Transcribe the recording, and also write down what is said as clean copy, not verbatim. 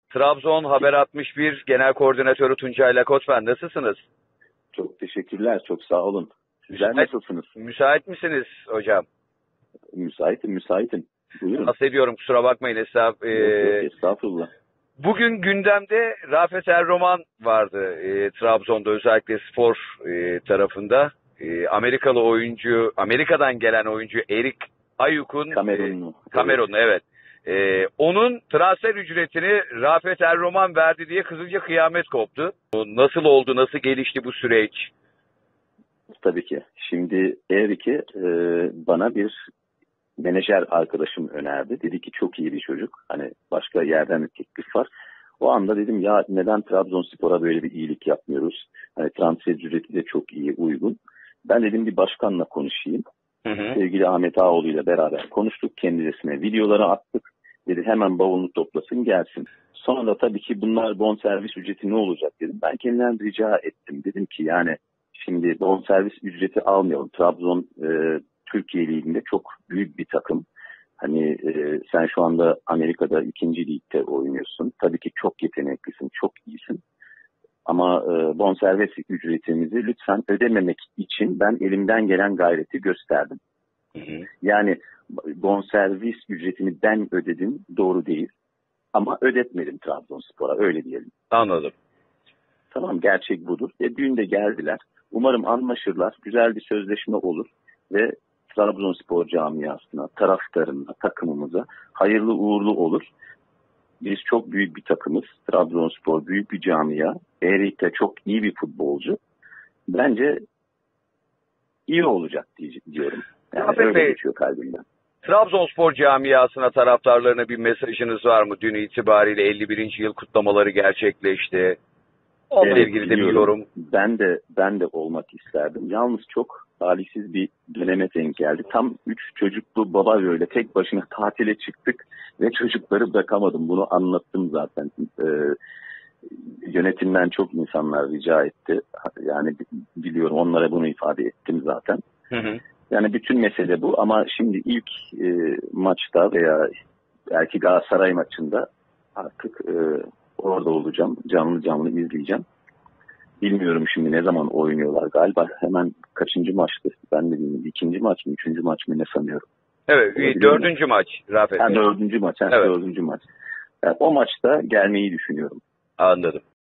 Trabzon Haber 61 Genel Koordinatörü Tuncay Lakoçben, nasılsınız? Çok teşekkürler, çok sağ olun. Sizler nasılsınız? Müsait misiniz hocam? Müsaitim. Buyurun. Bahsediyorum, kusura bakmayın. Yok, estağfurullah. Bugün gündemde Rafet Erroman vardı Trabzon'da, özellikle spor tarafında. Amerika'dan gelen oyuncu Erik Ayuk'un Kamerunlu, evet. Onun transfer ücretini Rafet Erroman verdi diye Kızılca kıyamet koptu. Nasıl oldu, nasıl gelişti bu süreç? Tabii ki. Şimdi Erik'i bana bir menajer arkadaşım önerdi. Dedi ki çok iyi bir çocuk. Hani başka yerden bir teklif var. O anda dedim ya neden Trabzonspor'a böyle bir iyilik yapmıyoruz? Hani transfer ücreti de çok iyi, uygun. Ben dedim bir başkanla konuşayım. Sevgili Ahmet Ağoğlu ile beraber konuştuk. Kendisine videoları attık. Dedi hemen bavulunu toplasın gelsin. Sonra tabii ki bunlar bonservis ücreti ne olacak dedim. Ben kendimden rica ettim. Dedim ki yani şimdi bonservis ücreti almayalım. Trabzon Türkiye Ligi'nde çok büyük bir takım. Hani sen şu anda Amerika'da 2. Lig'de oynuyorsun. Tabii ki çok yeteneklisin, çok iyisin. Ama bonservis ücretimizi lütfen ödememek için ben elimden gelen gayreti gösterdim. Yani bonservis ücretini ben ödedim, doğru değil. Ama ödetmedim Trabzonspor'a, öyle diyelim. Anladım. Tamam, gerçek budur. Düğün de geldiler. Umarım anlaşırlar, güzel bir sözleşme olur ve Trabzonspor camiasına, taraftarına, takımımıza hayırlı uğurlu olur. Biz çok büyük bir takımız. Trabzonspor büyük bir camia. Erik de çok iyi bir futbolcu. Bence iyi olacak diyorum. Yani öyle geçiyor kalbimden. Trabzonspor camiasına, taraftarlarına bir mesajınız var mı? Dün itibariyle 51. yıl kutlamaları gerçekleşti. Onunla ilgili de bir yorum. Ben de olmak isterdim. Yalnız çok talihsiz bir döneme denk geldi. Tam 3 çocuklu baba böyle tek başına tatile çıktık ve çocukları bırakamadım. Bunu anlattım zaten. Yönetimden çok insanlar rica etti. Yani biliyorum, onlara bunu ifade ettim zaten. Yani bütün mesele bu ama şimdi ilk maçta veya belki Galatasaray maçında artık orada olacağım. Canlı izleyeceğim. Bilmiyorum şimdi ne zaman oynuyorlar. Galiba hemen kaçıncı maçtı? Ben de bilmiyorum. 2. maç mı? 3. maç mı? Ne sanıyorum. Evet. 4. maç. Rafet. 4. maç. Evet. 4. maç. Yani o maçta gelmeyi düşünüyorum. Anladım.